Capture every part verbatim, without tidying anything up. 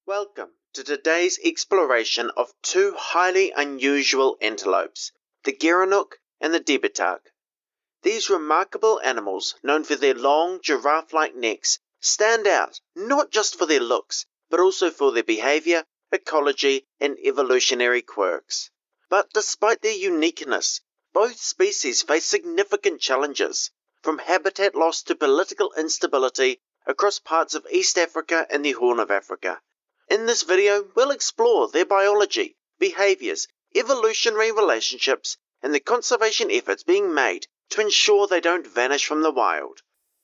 Welcome to today's exploration of two highly unusual antelopes, the Gerenuk and the Dibatag. These remarkable animals, known for their long giraffe-like necks, stand out not just for their looks, but also for their behavior, ecology, and evolutionary quirks. But despite their uniqueness, both species face significant challenges, from habitat loss to political instability across parts of East Africa and the Horn of Africa. In this video, we'll explore their biology, behaviors, evolutionary relationships, and the conservation efforts being made to ensure they don't vanish from the wild.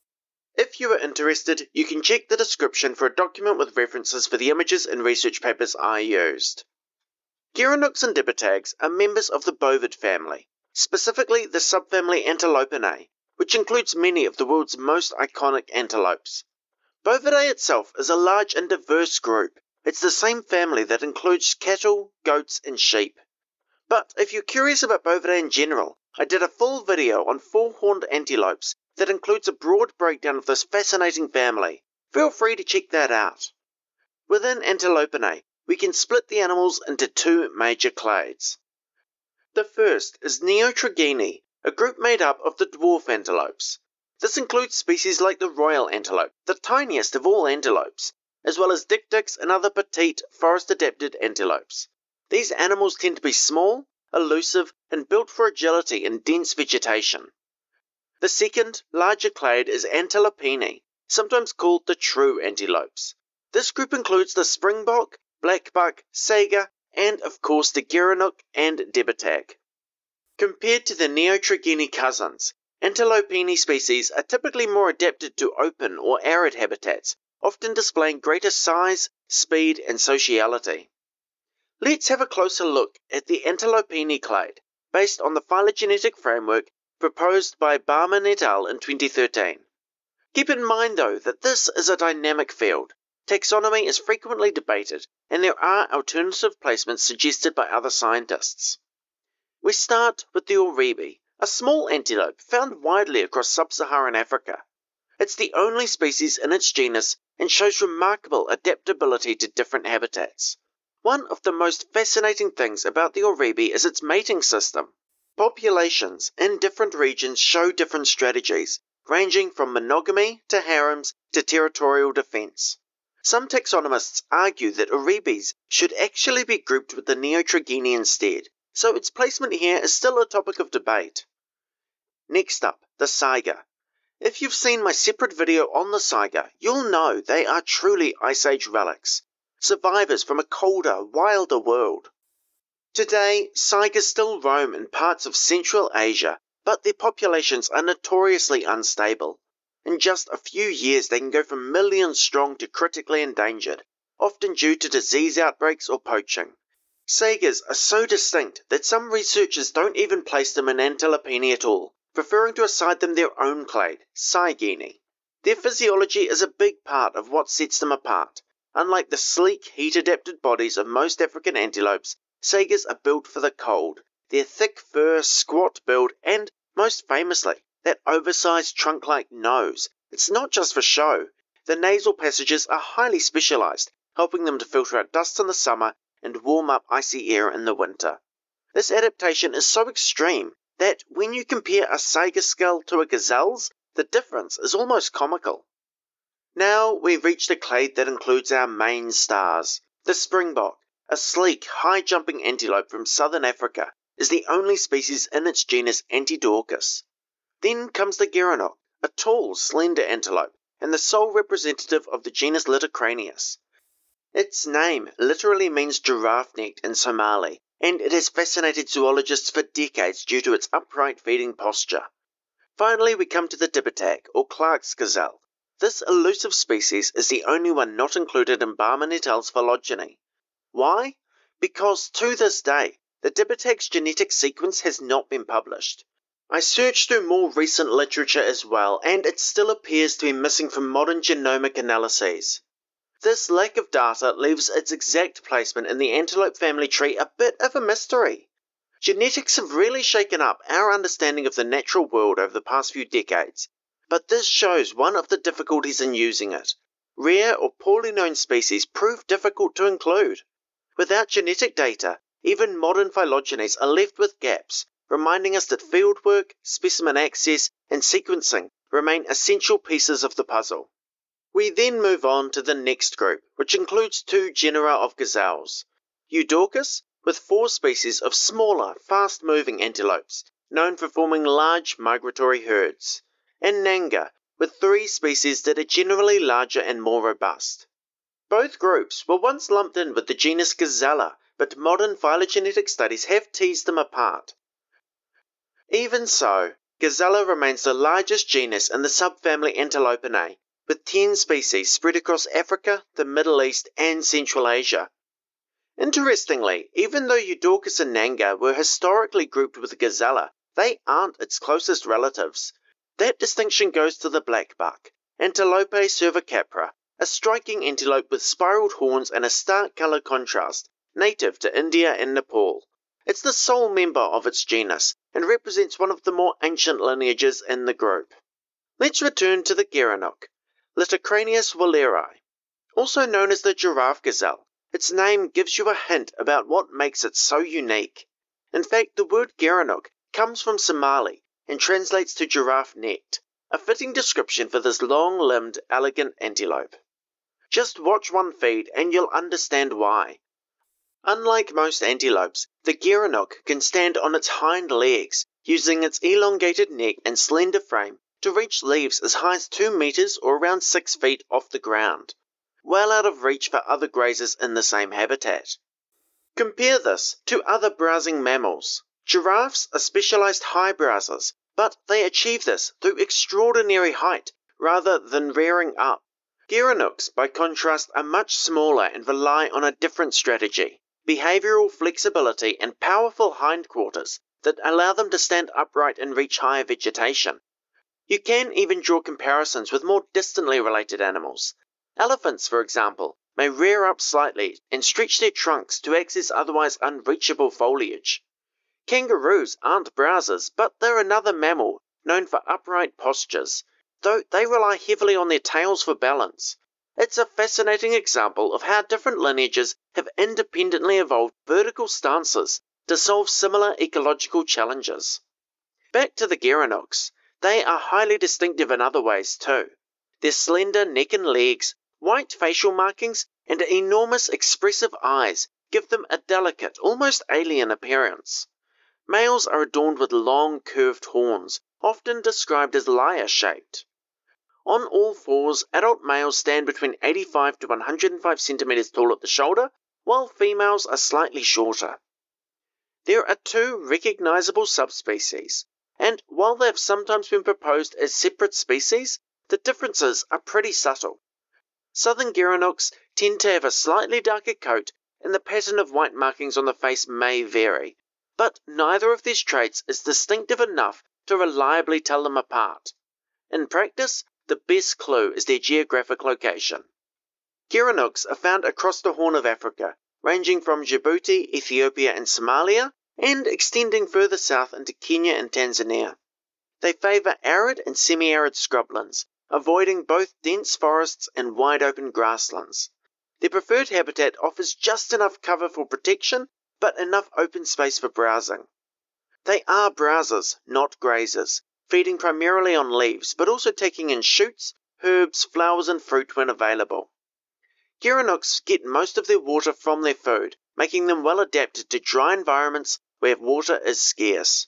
If you are interested, you can check the description for a document with references for the images and research papers I used. Gerenuks and Dibatags are members of the bovid family, specifically the subfamily Antilopinae, which includes many of the world's most iconic antelopes. Bovidae itself is a large and diverse group. It's the same family that includes cattle, goats, and sheep. But if you're curious about Bovidae in general, I did a full video on four-horned antelopes that includes a broad breakdown of this fascinating family. Feel free to check that out. Within Antilopinae, we can split the animals into two major clades. The first is Neotrogene, a group made up of the dwarf antelopes. This includes species like the royal antelope, the tiniest of all antelopes, as well as dik-diks and other petite, forest-adapted antelopes. These animals tend to be small, elusive, and built for agility in dense vegetation. The second, larger clade is Antilopinae, sometimes called the true antelopes. This group includes the springbok, blackbuck, saiga, and of course the Gerenuk and Dibatags. Compared to the Neotrogene cousins, Antilopinae species are typically more adapted to open or arid habitats, often displaying greater size, speed, and sociality. Let's have a closer look at the Antilopinae clade, based on the phylogenetic framework proposed by Barman et al. In twenty thirteen. Keep in mind, though, that this is a dynamic field. Taxonomy is frequently debated, and there are alternative placements suggested by other scientists. We start with the Oribi, a small antelope found widely across sub-Saharan Africa. It's the only species in its genus and shows remarkable adaptability to different habitats. One of the most fascinating things about the Oribi is its mating system. Populations in different regions show different strategies, ranging from monogamy to harems to territorial defense. Some taxonomists argue that Oribis should actually be grouped with the Neotrogene instead, so its placement here is still a topic of debate. Next up, the saiga. If you've seen my separate video on the saiga, you'll know they are truly Ice Age relics, survivors from a colder, wilder world. Today, saigas still roam in parts of Central Asia, but their populations are notoriously unstable. In just a few years, they can go from millions strong to critically endangered, often due to disease outbreaks or poaching. Saigas are so distinct that some researchers don't even place them in Antilopinae at all, preferring to assign them their own clade, Saigini. Their physiology is a big part of what sets them apart. Unlike the sleek, heat-adapted bodies of most African antelopes, saigas are built for the cold. Their thick fur, squat build, and, most famously, that oversized trunk-like nose. It's not just for show. The nasal passages are highly specialized, helping them to filter out dust in the summer and warm up icy air in the winter. This adaptation is so extreme that when you compare a saiga skull to a gazelle's, the difference is almost comical. Now we've reached a clade that includes our main stars. The springbok, a sleek, high-jumping antelope from southern Africa, is the only species in its genus Antidorcus. Then comes the Gerenuk, a tall, slender antelope, and the sole representative of the genus Litocranius. Its name literally means giraffe-necked in Somali, and it has fascinated zoologists for decades due to its upright feeding posture. Finally, we come to the Dibatag, or Clark's gazelle. This elusive species is the only one not included in Barman et al.'s phylogeny. Why? Because to this day, the Dibatag's genetic sequence has not been published. I searched through more recent literature as well, and it still appears to be missing from modern genomic analyses. This lack of data leaves its exact placement in the antelope family tree a bit of a mystery. Genetics have really shaken up our understanding of the natural world over the past few decades, but this shows one of the difficulties in using it. rare or poorly known species prove difficult to include. Without genetic data, even modern phylogenies are left with gaps, reminding us that fieldwork, specimen access, and sequencing remain essential pieces of the puzzle. We then move on to the next group, which includes two genera of gazelles. Eudochus, with four species of smaller, fast-moving antelopes, known for forming large migratory herds, and Nanga, with three species that are generally larger and more robust. Both groups were once lumped in with the genus Gazelle, but modern phylogenetic studies have teased them apart. Even so, Gazelle remains the largest genus in the subfamily Antilopinae, with ten species spread across Africa, the Middle East, and Central Asia. Interestingly, even though Eudochus and Nanga were historically grouped with Gazelle, they aren't its closest relatives. That distinction goes to the black buck, Antelope cervicapra, a striking antelope with spiraled horns and a stark color contrast, native to India and Nepal. It's the sole member of its genus, and represents one of the more ancient lineages in the group. Let's return to the Gerenuk, Litocranius walleri. Also known as the giraffe gazelle, its name gives you a hint about what makes it so unique. In fact, the word Gerenuk comes from Somali and translates to giraffe-necked, a fitting description for this long-limbed, elegant antelope. Just watch one feed and you'll understand why. Unlike most antelopes, the Gerenuk can stand on its hind legs, using its elongated neck and slender frame to reach leaves as high as two meters or around six feet off the ground, well out of reach for other grazers in the same habitat. Compare this to other browsing mammals. Giraffes are specialized high browsers, but they achieve this through extraordinary height rather than rearing up. Gerenuks, by contrast, are much smaller and rely on a different strategy, behavioral flexibility and powerful hindquarters that allow them to stand upright and reach higher vegetation. You can even draw comparisons with more distantly related animals. Elephants, for example, may rear up slightly and stretch their trunks to access otherwise unreachable foliage. Kangaroos aren't browsers, but they're another mammal known for upright postures, though they rely heavily on their tails for balance. It's a fascinating example of how different lineages have independently evolved vertical stances to solve similar ecological challenges. Back to the Gerenuks, they are highly distinctive in other ways too. Their slender neck and legs, white facial markings, and enormous expressive eyes give them a delicate, almost alien appearance. Males are adorned with long, curved horns, often described as lyre-shaped. On all fours, adult males stand between eighty-five to one hundred five centimeters tall at the shoulder, while females are slightly shorter. There are two recognizable subspecies, and while they have sometimes been proposed as separate species, the differences are pretty subtle. Southern Gerenuks tend to have a slightly darker coat, and the pattern of white markings on the face may vary, but neither of these traits is distinctive enough to reliably tell them apart. In practice, the best clue is their geographic location. Gerenuks are found across the Horn of Africa, ranging from Djibouti, Ethiopia, and Somalia, and extending further south into Kenya and Tanzania. They favour arid and semi-arid scrublands, avoiding both dense forests and wide-open grasslands. Their preferred habitat offers just enough cover for protection, but enough open space for browsing. They are browsers, not grazers, feeding primarily on leaves, but also taking in shoots, herbs, flowers, and fruit when available. Gerenuks get most of their water from their food, making them well adapted to dry environments where water is scarce.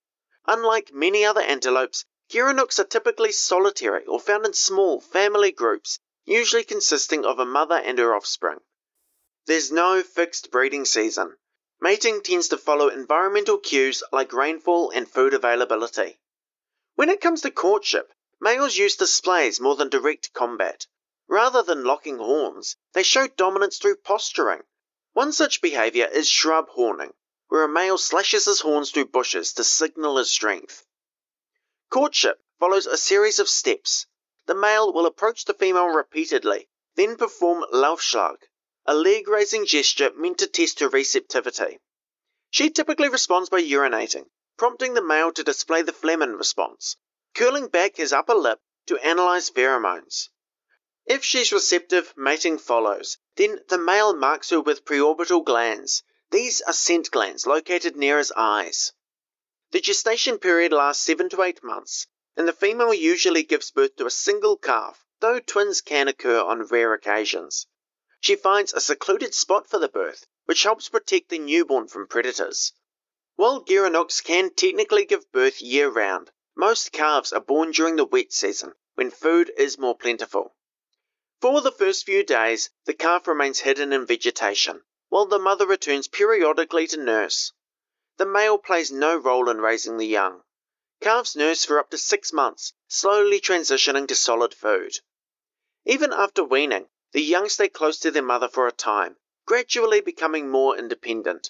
Unlike many other antelopes, Gerenuks are typically solitary or found in small family groups, usually consisting of a mother and her offspring. There's no fixed breeding season. Mating tends to follow environmental cues like rainfall and food availability. When it comes to courtship, males use displays more than direct combat. Rather than locking horns, they show dominance through posturing. One such behavior is shrub horning, where a male slashes his horns through bushes to signal his strength. Courtship follows a series of steps. The male will approach the female repeatedly, then perform Laufschlag, a leg-raising gesture meant to test her receptivity. She typically responds by urinating, prompting the male to display the phlegm response, curling back his upper lip to analyze pheromones. If she's receptive, mating follows. Then the male marks her with preorbital glands. These are scent glands located near his eyes. The gestation period lasts seven to eight months, and the female usually gives birth to a single calf, though twins can occur on rare occasions. She finds a secluded spot for the birth, which helps protect the newborn from predators. While Gerenuks can technically give birth year-round, most calves are born during the wet season, when food is more plentiful. For the first few days, the calf remains hidden in vegetation, while the mother returns periodically to nurse. The male plays no role in raising the young. Calves nurse for up to six months, slowly transitioning to solid food. Even after weaning, the young stay close to their mother for a time, gradually becoming more independent.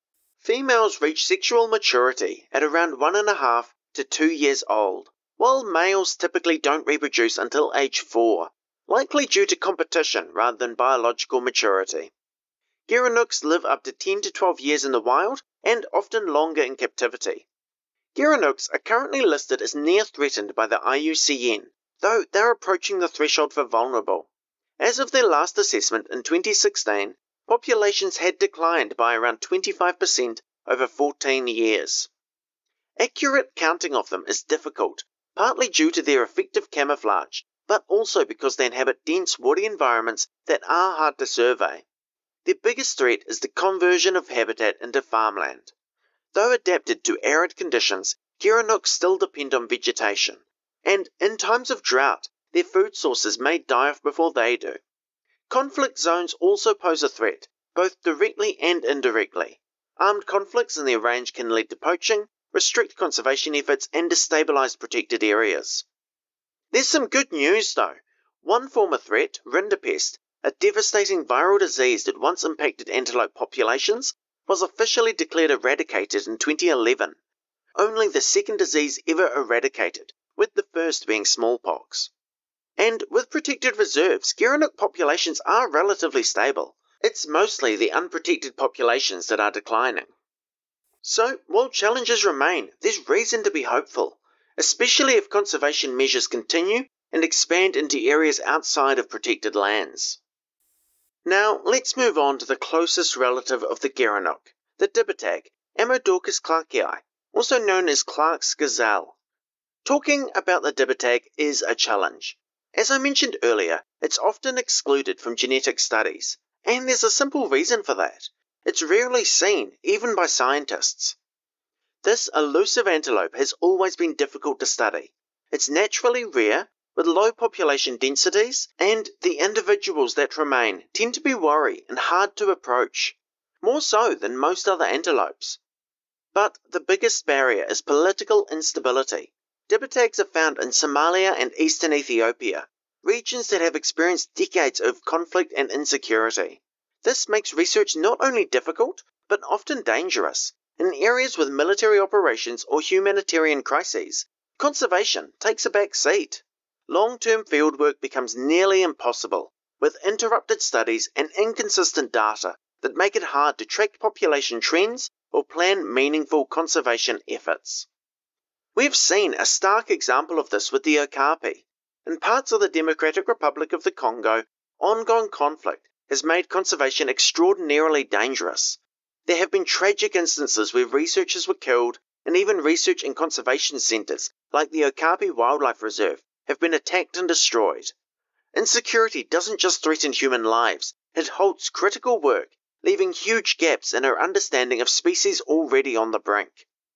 Females reach sexual maturity at around one and a half to two years old, while males typically don't reproduce until age four, likely due to competition rather than biological maturity. Gerenuks live up to ten to twelve years in the wild and often longer in captivity. Gerenuks are currently listed as near threatened by the I U C N, though they're approaching the threshold for vulnerable. As of their last assessment in twenty sixteen, populations had declined by around twenty-five percent over fourteen years. Accurate counting of them is difficult, partly due to their effective camouflage, but also because they inhabit dense woody environments that are hard to survey. Their biggest threat is the conversion of habitat into farmland. Though adapted to arid conditions, Gerenuks still depend on vegetation, and in times of drought, their food sources may die off before they do. Conflict zones also pose a threat, both directly and indirectly. Armed conflicts in their range can lead to poaching, restrict conservation efforts, and destabilize protected areas. There's some good news though. One former threat, rinderpest, a devastating viral disease that once impacted antelope populations, was officially declared eradicated in twenty eleven. Only the second disease ever eradicated, with the first being smallpox. And with protected reserves, Gerenuk populations are relatively stable. It's mostly the unprotected populations that are declining. So, while challenges remain, there's reason to be hopeful, especially if conservation measures continue and expand into areas outside of protected lands. Now, let's move on to the closest relative of the Gerenuk, the Dibatag, Amodorcus clarkii, also known as Clark's gazelle. Talking about the Dibatag is a challenge. As I mentioned earlier, it's often excluded from genetic studies, and there's a simple reason for that. It's rarely seen, even by scientists. This elusive antelope has always been difficult to study. It's naturally rare, with low population densities, and the individuals that remain tend to be wary and hard to approach, more so than most other antelopes. But the biggest barrier is political instability. Dibatags are found in Somalia and eastern Ethiopia, regions that have experienced decades of conflict and insecurity. This makes research not only difficult, but often dangerous. In areas with military operations or humanitarian crises, conservation takes a back seat. Long-term fieldwork becomes nearly impossible, with interrupted studies and inconsistent data that make it hard to track population trends or plan meaningful conservation efforts. We've seen a stark example of this with the okapi. In parts of the Democratic Republic of the Congo, ongoing conflict has made conservation extraordinarily dangerous. There have been tragic instances where researchers were killed, and even research and conservation centres, like the Okapi Wildlife Reserve, have been attacked and destroyed. Insecurity doesn't just threaten human lives, it halts critical work, leaving huge gaps in our understanding of species already on the brink.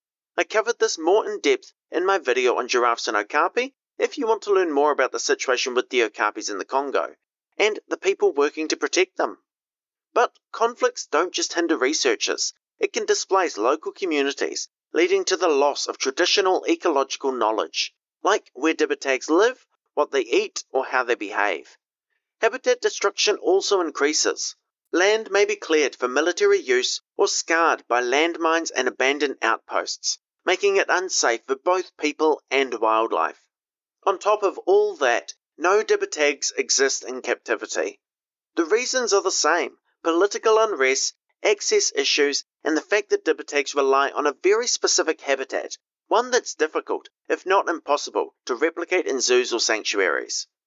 I covered this more in depth in my video on giraffes and okapi, if you want to learn more about the situation with the okapis in the Congo, and the people working to protect them. But conflicts don't just hinder researchers, it can displace local communities, leading to the loss of traditional ecological knowledge, like where Dibatags live, what they eat, or how they behave. Habitat destruction also increases. Land may be cleared for military use or scarred by landmines and abandoned outposts, making it unsafe for both people and wildlife. On top of all that, no Dibatags exist in captivity. The reasons are the same: political unrest, access issues, and the fact that Dibatags rely on a very specific habitat, one that's difficult, if not impossible, to replicate in zoos or sanctuaries.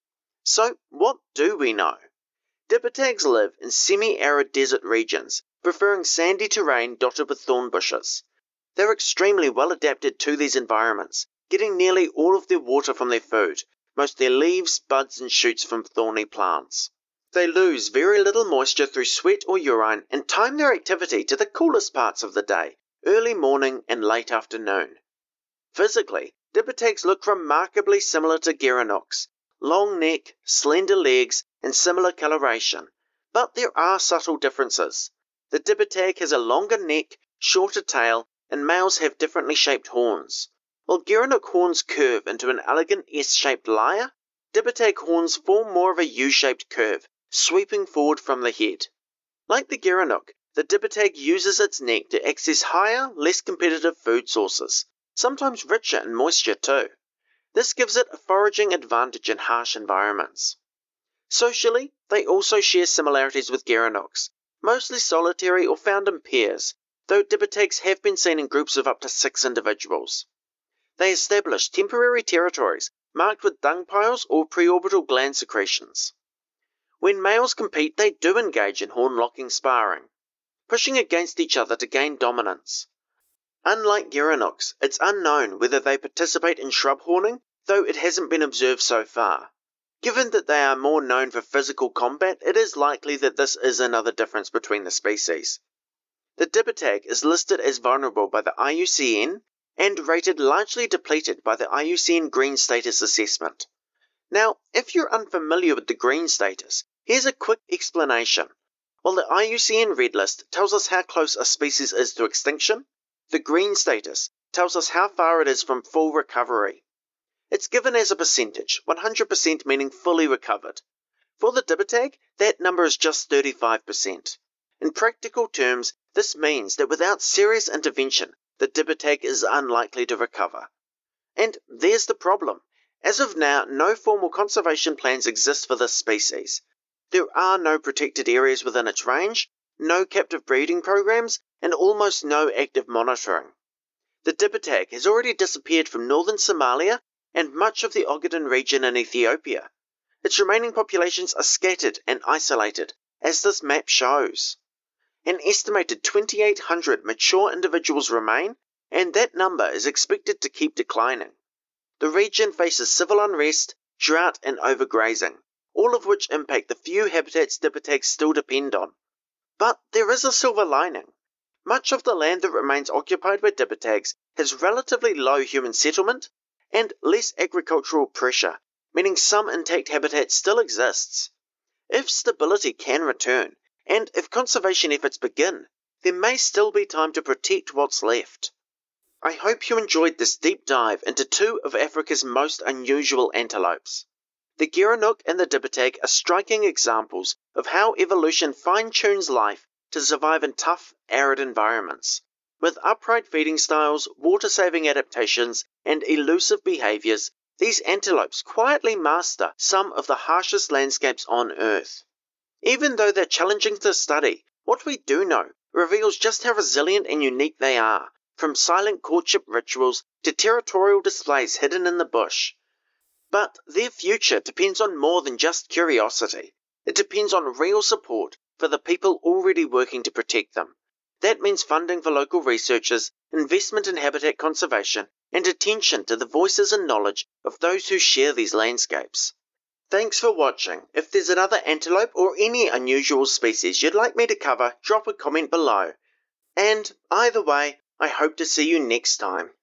So, what do we know? Dibatags live in semi-arid desert regions, preferring sandy terrain dotted with thorn bushes. They're extremely well adapted to these environments, getting nearly all of their water from their food, mostly leaves, buds and shoots from thorny plants. They lose very little moisture through sweat or urine and time their activity to the coolest parts of the day, early morning and late afternoon. Physically, Dibatags look remarkably similar to Gerenuks, long neck, slender legs, and similar coloration, but there are subtle differences. The Dibatag has a longer neck, shorter tail, and males have differently shaped horns. While Gerenuk horns curve into an elegant S-shaped lyre, Dibatag horns form more of a U-shaped curve, sweeping forward from the head. Like the Gerenuk, the Dibatag uses its neck to access higher, less competitive food sources, sometimes richer in moisture too. This gives it a foraging advantage in harsh environments. Socially, they also share similarities with Gerenuks, mostly solitary or found in pairs, though Dibatags have been seen in groups of up to six individuals. They establish temporary territories marked with dung piles or preorbital gland secretions. When males compete, they do engage in horn-locking sparring, pushing against each other to gain dominance. Unlike Gerenuks, it's unknown whether they participate in shrub horning, though it hasn't been observed so far. Given that they are more known for physical combat, it is likely that this is another difference between the species. The Dibatag is listed as vulnerable by the I U C N and rated largely depleted by the I U C N Green Status Assessment. Now, if you're unfamiliar with the Green Status, here's a quick explanation. While the I U C N Red List tells us how close a species is to extinction, the Green Status tells us how far it is from full recovery. It's given as a percentage, one hundred percent meaning fully recovered. For the Dibatag, that number is just thirty-five percent. In practical terms, this means that without serious intervention, the Dibatag is unlikely to recover. And there's the problem. As of now, no formal conservation plans exist for this species. There are no protected areas within its range, no captive breeding programs, and almost no active monitoring. The Dibatag has already disappeared from northern Somalia and much of the Ogaden region in Ethiopia. Its remaining populations are scattered and isolated, as this map shows. An estimated twenty-eight hundred mature individuals remain, and that number is expected to keep declining. The region faces civil unrest, drought, and overgrazing, all of which impact the few habitats Dibatags still depend on. But there is a silver lining. Much of the land that remains occupied by Dibatags has relatively low human settlement and less agricultural pressure, meaning some intact habitat still exists. If stability can return, and if conservation efforts begin, there may still be time to protect what's left. I hope you enjoyed this deep dive into two of Africa's most unusual antelopes. The Gerenuk and the Dibatag are striking examples of how evolution fine-tunes life to survive in tough, arid environments. With upright feeding styles, water-saving adaptations, and elusive behaviors, these antelopes quietly master some of the harshest landscapes on Earth. Even though they're challenging to study, what we do know reveals just how resilient and unique they are, from silent courtship rituals to territorial displays hidden in the bush. But their future depends on more than just curiosity. It depends on real support for the people already working to protect them. That means funding for local researchers, investment in habitat conservation, and attention to the voices and knowledge of those who share these landscapes. Thanks for watching. If there's another antelope or any unusual species you'd like me to cover, drop a comment below. And either way, I hope to see you next time.